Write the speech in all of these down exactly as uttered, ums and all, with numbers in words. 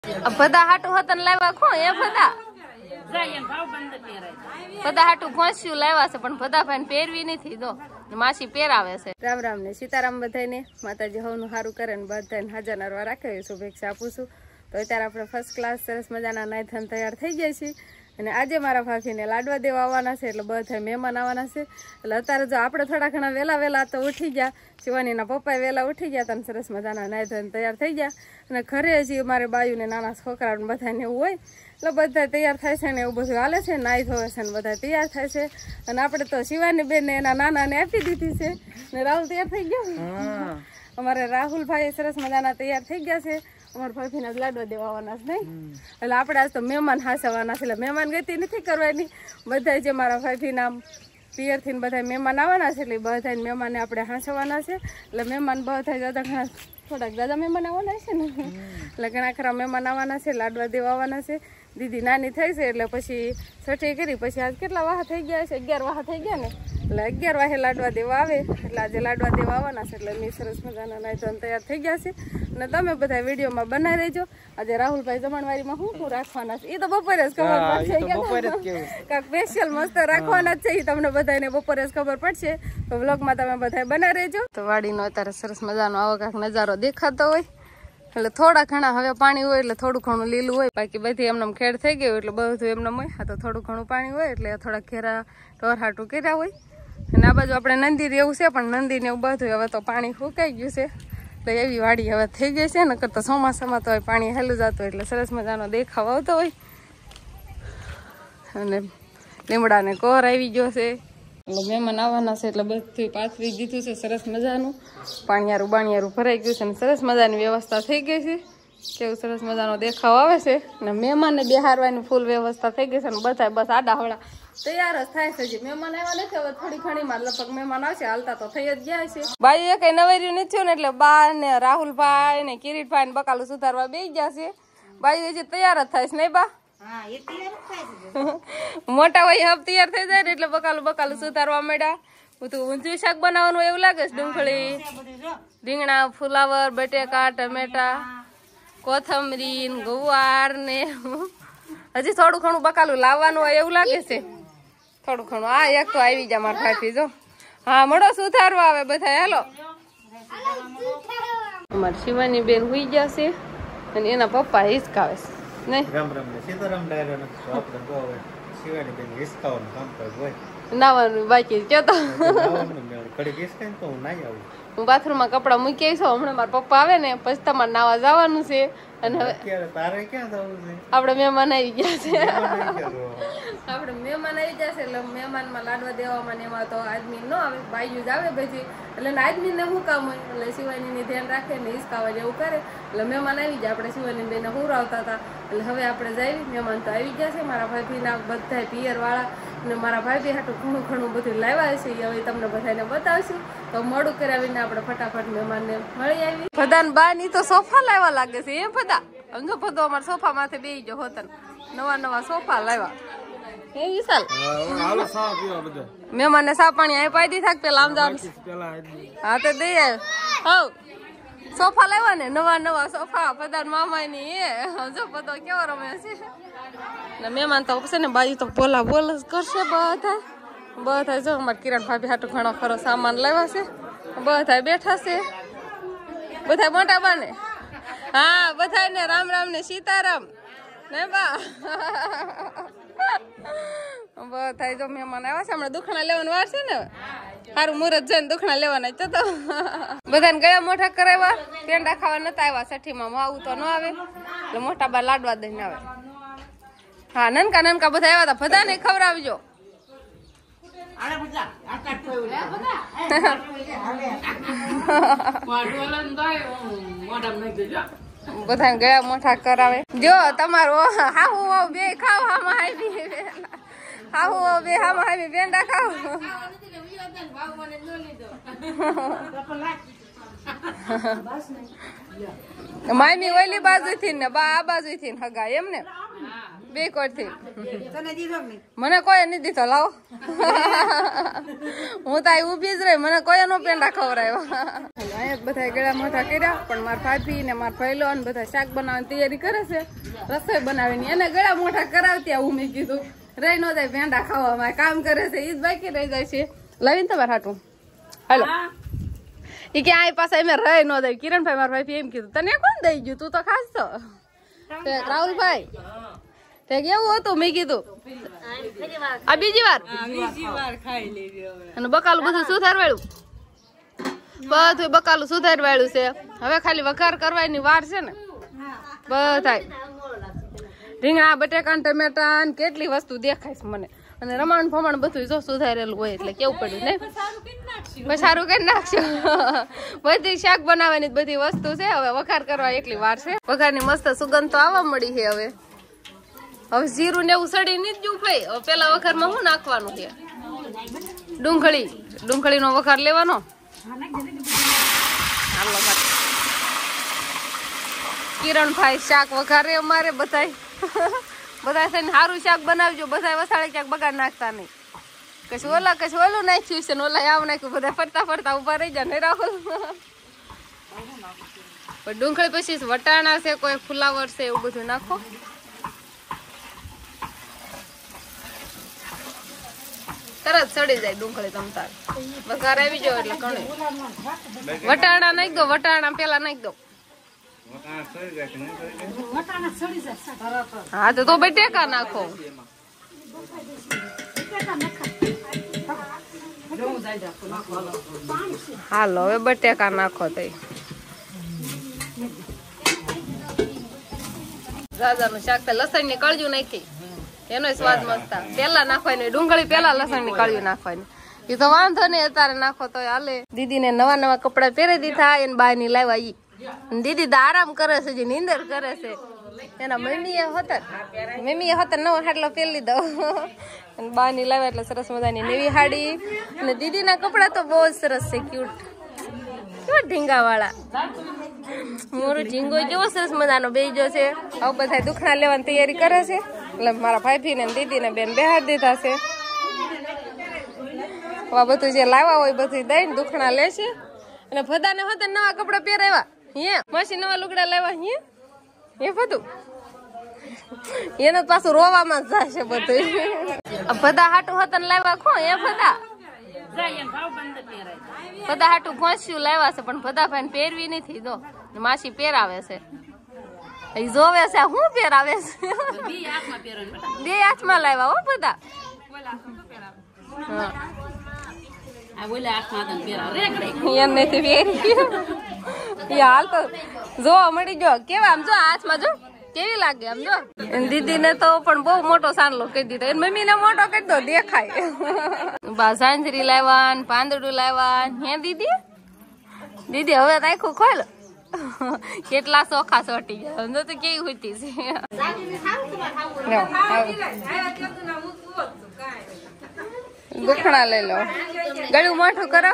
બધા હાટું હતા ને લાવ્યા ખો એ બધા બધા હાટું પહોંચ્યું લાવ્યા છે પણ બધા ભાઈ પહેરવી નથી દો માસી પહેરાવે છે. રામ રામ ને સીતારામ બધાને માતાજી હવનું સારું કરે ને બધાને હાજર નરવા રાખે શુભેચ્છા આપું છું. તો અત્યારે આપણે ફર્સ્ટ ક્લાસ સરસ મજાના નાયથાન તૈયાર થઈ ગયા છીએ અને આજે મારા ભાભીને લાડવા દેવા આવવાના છે એટલે બધા મહેમાન આવવાના છે. એટલે અત્યારે જો આપણે થોડા ઘણા વહેલા વહેલા તો ઉઠી ગયા, શિવાનીના પપ્પા વહેલા ઉઠી ગયા હતા સરસ મજાના નાયથાન તૈયાર થઈ ગયા અને ઘરે હજી મારે બાયુને નાના છોકરાઓને બધાને એવું હોય એટલે બધા તૈયાર થાય છે ને એવું બધું હાલે છે, નાઈ ધોવે છે ને બધા તૈયાર થાય છે. અને આપણે તો શિવાની બેન ને એના નાનાને આપી દીધી છે ને રાહુલ તૈયાર થઈ ગયો. અમારે રાહુલભાઈ સરસ મજાના તૈયાર થઈ ગયા છે. અમારા ભાભીના લાડવા દેવા આવવાના છે નહીં એટલે આપણે આજ તો મહેમાન હાસવાના છે એટલે મહેમાન ગતિ નથી કરવાની. બધા જે મારા ભાભીના પિયરથી બધા મહેમાન આવવાના છે એટલે બધા મહેમાનને આપણે હાંસવાના છે. એટલે મહેમાન બધા દાદા ઘણા થોડાક દાદા મહેમાન આવવાના છે ને એટલે ઘણા ખરા મહેમાન આવવાના છે, લાડવા દેવા આવવાના છે. દીદી નાની થઈ છે એટલે પછી છઠ્ઠી કરી પછી આજ કેટલા વાહ થઈ ગયા છે, અગિયાર વાહ થઈ ગયા ને એટલે અગિયાર વાહે લાડવા દેવા આવે એટલે આજે લાડવા દેવા આવવાના છે. એટલે મેં સરસ મજાના નાયથાન તૈયાર થઈ ગયા છે અને તમે બધા વિડીયોમાં બનાવી રહેજો. આજે રાહુલભાઈ જમણવારીમાં હું શું રાખવાના છે એ તો બપોરે જ ખબર પડશે, કાંક સ્પેશિયલ મસ્ત રાખવાના જ છે એ તમને બધાને બપોરે જ ખબર પડશે. તો વ્લોગમાં તમે બધા બનાવી રહેજો. તો વાડીનો અત્યારે સરસ મજાનો આવો કાંક નજારો દેખાતો હોય એટલે થોડા ઘણા હવે પાણી હોય એટલે થોડું ઘણું લીલું હોય, બાકી બધી એમને ખેડ થઈ ગયું એટલે બધું એમને હોય. હા તો થોડું ઘણું પાણી હોય એટલે થોડા ઘેરા ઢોર હાટું કર્યા હોય. અને આ બાજુ આપણે નંદી એવું છે પણ નંદી ને એવું બધું હવે તો પાણી સુકાઈ ગયું છે એટલે એવી વાડી હવે થઈ ગઈ છે. નકર તો ચોમાસામાં તો પાણી હેલું જતું એટલે સરસ મજાનો દેખાવ આવતો હોય. અને લીમડાને કોર આવી ગયો છે એટલે મહેમાન આવવાના છે એટલે બધું પાથરી દીધું છે સરસ મજાનું. પાણીયારું બાણિયારું ભરાઈ ગયું છે અને સરસ મજાની વ્યવસ્થા થઈ ગઈ છે. કેવું સરસ મજાનો દેખાવ આવે છે અને મહેમાનને બેહારવાની ફૂલ વ્યવસ્થા થઈ ગઈ છે અને બધા બસ આડા હવડા તૈયાર જ થાય છે. જે મહેમાન આવ્યા નથી હવે થોડી ઘણી માં લગભગ મહેમાન આવશે, હાલતા તો થઈ જ ગયા છે. બાઈ કઈ નવર્યું નથી થયું ને એટલે બા ને રાહુલભાઈ ને કિરીટભાઈ ને બકાલું સુધારવા બે ગયા છે. બાઈ હજી તૈયાર જ થાય છે નહીં બા? મોટા હોય હબ તૈયાર થઈ જાય ને એટલે બકાલું બકાલું સુધારવા માંડ્યા. બધું ઊંધું શાક બનાવવાનું એવું લાગે છે, ડુંગળી, રીંગણા, ફુલાવર, બટેકા, ટમેટા, કોથમરી, ગુવાર ને હજી થોડું ઘણું બકાલું લાવવાનું હોય એવું લાગે છે. થોડું ઘણું આ એક તો આવી જા મારા ભાઈ જો. હા મળો સુધારવા આવે બધા. હાલો અમારી શિવાની બેન હુઈ ગયા છે અને એના પપ્પા હિસકાવે છે. નહીં રામ રામ ને સીતારામ ડાયરો ને આપણે તો હવે શિવાની બેન હિસકાવાનું કામ કરે હોય. નાવાનું બાકી છે તો નાવાનું મેળ કડી હિસકાય તો હું નાઈ આવું. હું બાથરૂમમાં કપડા મૂકી છું, હમણાં મારા પપ્પા આવે ને પછી તમારે નાવા જવાનું છે. અને હવે તારે ક્યાં જવું છે? આપણે મહેમાન આવી ગયા છે. આપણે મહેમાન આવી ગયા છે એટલે મહેમાનમાં લાડવા દેવામાં ને એમાં તો આદમી ન આવે, બાયું જ આવે બધી એટલે આદમી ને શું કામ હોય એટલે શિવાની ને ધ્યાન રાખે ને હિસકાવા જેવું કરે એટલે મહેમાન આવી જાય. આપણે શિવાની બેને હુરાવતા હતા એટલે હવે આપણે જઈએ. મહેમાન તો આવી ગયા છે મારા ભાભીના બધા પિયર વાળા ને મારા ભાભી હાટું ઘણું ઘણું બધું લાવ્યા છે એ હવે તમને બધાને બતાવશું. તો મોડું કરાવીને આપણે ફટાફટ મહેમાનને મળી આવી. ફદાન બા ની તો સોફા લાવવા લાગે છે. એ ફદા સમજો ફદો અમારા સોફા માથે બેસી ગયો હોતન. નવા નવા સોફા લાવ્યા. એ વિશાલ હાલો સા પીવા બધા મહેમાનને સા પાણી આ પાઈ દી થાક પેલા આમ જવાનું. હા તો દઈ આવ. હવ સોફા લાવ્યા ને નવા નવા સોફા ફદાન મામા ની. એ સમજો ફદો કેવો રમે છે ને મહેમાન તો છે ને બાજુ તો બોલા બોલ જ કરશે. બધા બધા જો અમારા કિરણ ભાભી હાટું ઘણો ખરો સામાન લાવ્યા છે. બધા બેઠા છે બધા મોટા બાને. હા બધા ને રામ રામ ને સીતારામ ને બા બધા જો મહેમાન આવ્યા છે. હમણાં દુખણા લેવાનું વાર છે ને સારું મુહૂર્ત જઈને દુખણા લેવાના છે. તો બધાને ગયા મોટા કરાવ્યા, પેંડા ખાવા નતા આવ્યા. છઠ્ઠીમાં આવું તો ન આવે એટલે મોટા બા લાડવા દઈને આવે. હા નનકા નનકા બધા આવ્યા હતા. બધા ને ખવડાવજો. બધા ગયા મોટા કરાવે. જો તમારું હાહુ બે ખાવ હામાં આવી હાહુ બે હામાં આવી પેંડા ખાવ. મામી ઓલી બાજુ થી ને બા આ બાજુ થી હગા એમ ને બે કોટ થી મને કોઈ નહીં દીધો લાવો હું તો ઉભી જ રહી મને કોઈ નો પેંડા ખવડાવ્યો અહીંયા બધા ગળા મોઢા કર્યા પણ મારા ભાભી ને મારા ભાઈલો ને બધા શાક બનાવવાની તૈયારી કરે છે રસોઈ બનાવીને એને ગળા મોઢા કરાવતી આવું મેં કીધું રહી ન જાય પેંડા ખાવામાં કામ કરે છે ઈ જ બાકી રહી જાય છે લાવીને તમારે હાટું હાલો ઈ કે આ પાસે અમે રહી ન જાય કિરણભાઈ મારા ભાઈ એમ કીધું તને કોણ દઈ ગયું તું તો ખાસ તો રાહુલભાઈ તે કેવું હતું મેં કીધું આ બીજી વાર અને બકાલું બધું સુધારવાળું બધું બકાલું સુધારવાળું છે હવે ખાલી વઘાર કરવાની વાર છે ને બધા રીંગણા બટેકા ટમેટા કેટલી વસ્તુ દેખાય છે મને અને રમણ ફમણ બધું જો સુધારેલું હોય એટલે કેવું પડ્યું ને પછી સારું કરી નાખશો બધી શાક બનાવવાની બધી વસ્તુ છે હવે વઘાર કરવા એટલી વાર છે વઘારની મસ્ત સુગંધ તો આવવા મળી છે હવે હવે જીરું ને એવું સડી નહીં જ ભાઈ હવે પેલા વઘારમાં શું નાખવાનું છે ડુંગળી ડુંગળીનો વઘાર લેવાનો કિરણભાઈ શાક વઘારે અમારે બધાય બધા છે ને સારું શાક બનાવજો બધા વસાડે ક્યાંક બગાડ નાખતા નહીં કશું ઓલા કશું ઓલું નાખ્યું છે ને ઓલા આવું નાખ્યું બધા ફરતા ફરતા ઉભા રહી જાય ને રાહુલ ડુંગળી પછી વટાણા છે કોઈ ફુલાવર છે એવું બધું નાખો તરત સડી જાય ડુંગળી તમતાર વઘાર આવી જાવ એટલે ઘણું વટાણા નાખી દો વટાણા પેલા નાખી દો હા તો તો બટેકા નાખો હાલો હવે બટેકા નાખો તો દાદાનું શાક તો લસણ ની કળજું નાખી એનો સ્વાદ મસ્ત પેલા નાખવાની ડુંગળી પેલા લસણ ની કળિયું નાખવાની એ તો વાંધો નહીં અત્યારે નાખો તો હાલે દીદી ને નવા નવા કપડા પહેરી દીધા એને બાય ની લાવ્યા ઈ દીદી તો આરામ કરે છે જે નીંદર કરે છે એના મમ્મી એ હતા મમ્મી એ હતા નવો હાડલો પહેરી લીધો બા ની લાવ્યા એટલે સરસ મજાની નવી હાડી અને દીદી ના કપડા તો બહુ જ સરસ છે ક્યુટ કેવા ઢીંગા વાળા મોરો ઢીંગો કેવો સરસ મજાનો બેજો છે હવે બધા દુખણા લેવાની તૈયારી કરે છે એટલે મારા ભાઈ ને દીદી ને બેન બેહાડ દીધા છે બધું જે લાવ્યા હોય બધું દઈને દુખણા લે છે અને બધા ને હતા નવા કપડા પહેરાવ્યા હે માસી નવા લુગડા લાવ્યા હે એ બધું એને પાછું રોવામાં જ જશે બધું બધા હાટું હતા લાવ્યા ખો એ બધા બધા હાટું ઘોસ્યું લાવ્યા છે પણ બધા ભાઈ પહેરવી નથી દો માસી પહેરાવે છે એ જોવે છે હું પહેરાવે છે બે હાથમાં લાવ્યા હો બધા હાલ તો જોવા મળી ગયો કેવા આમ જો હાથમાં જો કેવી લાગે આમ જો દીદી ને તો પણ બહુ મોટો સાનલો કરી દીધો એને મમ્મી ને મોટો કરી દો દેખાય બા ઝાંઝરી લાવ્યા પાંદડું લાવ્યા હે દીદી દીદી હવે રાખું ખોલ કેટલા ચોખા ચોટી ગયા તો કેવી હોતી છે દુખણા લઈ લો ગળું મોઢું કરો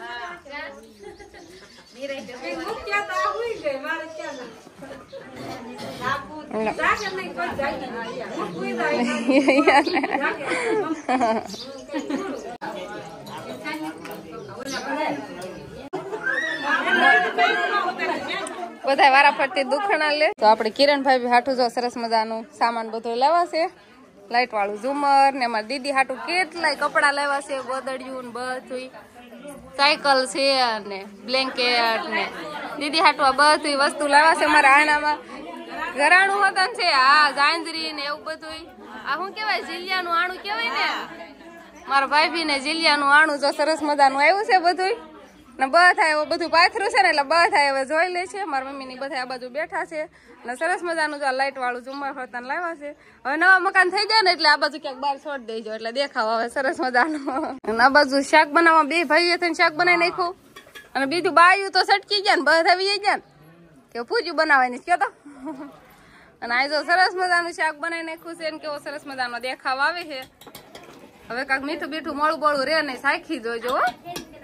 બધા વારા ફરતી દુખણા લે તો આપડે કિરણભાઈ હાટું જો સરસ મજાનું સામાન બધું લેવા છે લાઈટ વાળું ઝુમર ને અમારી દીદી હાટું કેટલાય કપડા લેવા છે ગોદડિયું ને બધું સાયકલ છે ને બ્લેન્કેટ ને દીદી હાટું આ બધી વસ્તુ લેવા છે અમારા આણામાં ઘરાણું હતા છે આ ઝાંઝરી ને એવું બધું આ શું કેવાય જીલિયાનું આણું કેવાય ને મારા ભાઈ ને જીલિયાનું આણું જો સરસ મજાનું આવ્યું છે બધું ને બધા એવું બધું પાથરું છે ને એટલે બધા હવે જોઈ લે છે મારા મમ્મી ની બધા આ બાજુ બેઠા છે ને સરસ મજાનું જો લાઈટ વાળું ઝુમર હોતા લાવ્યા છે હવે નવા મકાન થઈ જાય ને એટલે આ બાજુ ક્યાંક બહાર છોડ દેજો એટલે દેખાવ હવે સરસ મજાનું આ બાજુ શાક બનાવવા બે ભાઈઓ થઈને શાક બનાવી નાખ્યું અને બીજું બાયું તો સટકી ગયા ને બધા વી ગયા ને કે પૂજ્યું બનાવવાની કયો તો અને આ જો સરસ મજાનું શાક બનાવી નાખ્યું છે ને કેવો સરસ મજાનો દેખાવ આવે છે હવે કાંક મીઠું બીઠું મોળું બોળું રે ને સાખી જોજો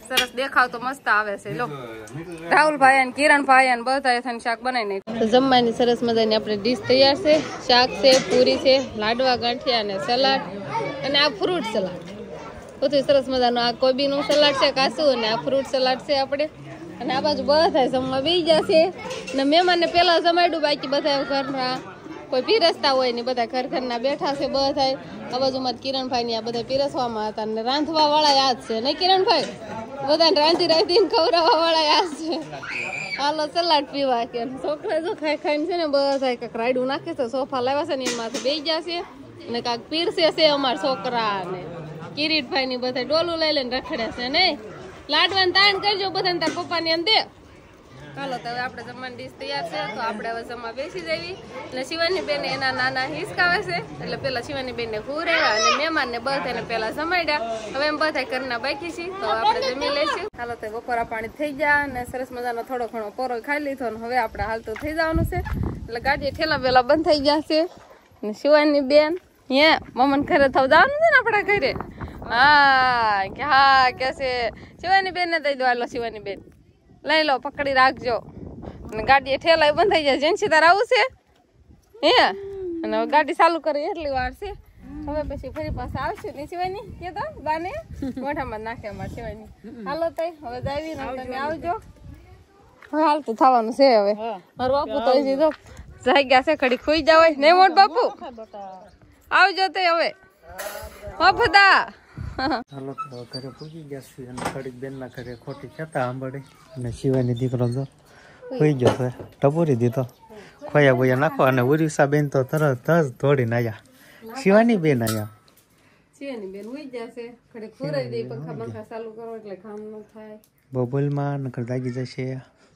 સરસ દેખાવ તો મસ્ત આવે છે. લો રાહુલભાઈ અને કિરણભાઈ અને બધા થઈને શાક બનાવી નાખ્યું. જમવાની સરસ મજાની આપણે ડીશ તૈયાર છે. શાક છે, પૂરી છે, લાડવા ગાંઠિયા અને સલાડ અને આ ફ્રૂટ સલાડ. બધું સરસ મજાનું આ કોબીનું સલાડ છે કાચું અને આ ફ્રૂટ સલાડ છે આપણે. અને આ બાજુ બધા જમવા બેસી જશે ને મહેમાનને પેલા જમાડ્યું, બાકી બધા ઘરના કોઈ પીરસતા હોય ને બધા ઘર ઘરના બેઠા છે બધા. આ બાજુમાં કિરણભાઈ ની આ બધા પીરસવામાં હતા ને રાંધવા વાળા યાદ છે ને કિરણભાઈ? બધાને રાંધી રાંધીને ખવડાવવા વાળા યાદ છે. હાલો સલાડ પીવા કે છોકરા જો ખાઈ ખાઈને છે ને બધા કાંઈક રાયડું નાખે છે. સોફા લાવ્યા છે ને એમાંથી બેસી જશે ને કાંઈક પીરસે છે અમારા છોકરા ને કિરીટભાઈ ની બધા ડોલું લઈ લઈને રખડે છે ને. લાડવાનું તાણ કરજો બધાને તાર પપ્પાની એમ દે. ચાલો તો હવે આપણે જમવાની ડીશ તૈયાર છે તો આપણે હવે જમવા બેસી જઈએ. અને શિવાની બેન એના નાના હિસકાવે છે એટલે પેલા શિવાની બેન ને ઘૂરેવા અને મહેમાન ને બધાને પેલા જમાડ્યા. હવે એમ બધા ઘરના બાકી છે તો આપણે જમી લઈશું. ચાલો તો બપોરા પાણી થઈ ગયા અને સરસ મજાનો થોડો ઘણો પોરો ખાઈ લીધો અને હવે આપણે હાલતું થઈ જવાનું છે. એટલે ગાડી ઠેલા વેલા બંધ થઈ ગયા છે. અને શિવાની બેન હે મમ્મન ઘરે થવા જવાનું છે ને આપણા ઘરે. હા કે હા કે છે શિવાની બેન ને દઈ દો. હાલો શિવાની બેન લઈ લો, પકડી રાખજો. અને ગાડી ઠેલા બંધ થઈ જાય. જેન્સી તાર આવું છે હે અને ગાડી ચાલુ કરી એટલી વાર છે. હવે પછી ફરી પાસે આવશે ને શિવાની કે તો બાને મોઢામાં નાખે અમારે શિવાની. હાલો તઈ હવે જાવી ને તમે આવજો. હવે હાલતું થવાનું છે. હવે મારું બાપુ તો જો જાગ્યા છે ઘડી ખોઈ જાવ ને મોટ બાપુ આવજો તે હવે મફતા. હાલો તો ઘરે પૂગી ગયા છે અને થોડીક બેન ના ઘરે ખોટી કહેતા સાંભળે અને શિવાની દીકરો જો હોઈ ગયો છે. ટપોરી દીધો ખોયા બોયા નાખો અને ઉરીસા બેન તો તરત જ દોડીને આવ્યા. શિવાની બેન આવ્યા. શિવાની બેન હોઈ જશે ઘડી ખોરાઈ દે. પંખા પંખા ચાલુ કરો એટલે કામ ન થાય. બબલમાં નકર દાગી જશે.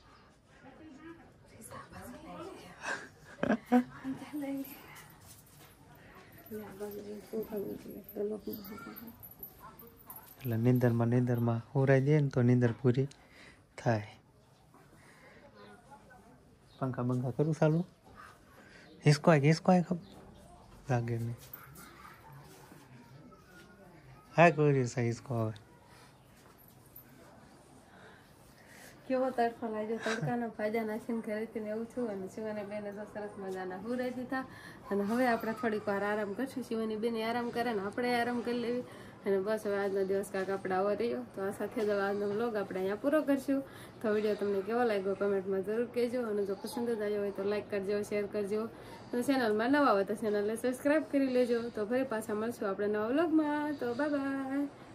એટલે નીંદરમાં નીંદરમાં હોરાઈ દે ને તો નીંદર પૂરી થાય. પંખા બંખા કરું ચાલુ. હિસકોય હિસકોય ખબર લાગે નહીં. હા કરી છે હિસકો. હવે કેવો તડકો લાગ્યો. તડકાના ફાયદા નાખીને ઘરેથી ને એવું છું. અને શિવાની બેને તો સરસ મજાના હુરાઈ દીધા. અને હવે આપણે થોડીક વાર આરામ કરશું. શિવાની બેને આરામ કરે ને આપણે આરામ કરી લેવી. અને બસ હવે આજનો દિવસ કાંક આપણે આવો રહ્યો. તો આ સાથે જ આજનો વ્લોગ આપણે અહીંયા પૂરો કરશું. તો વિડીયો તમને કેવો લાગ્યો કમેન્ટમાં જરૂર કહેજો. અને જો પસંદ જ આવ્યો હોય તો લાઈક કરજો, શેર કરજો. અને ચેનલમાં નવા હોય તો ચેનલને સબસ્ક્રાઈબ કરી લેજો. તો ફરી પાછા મળશું આપણે નવા વ્લોગમાં. તો બાય બાય.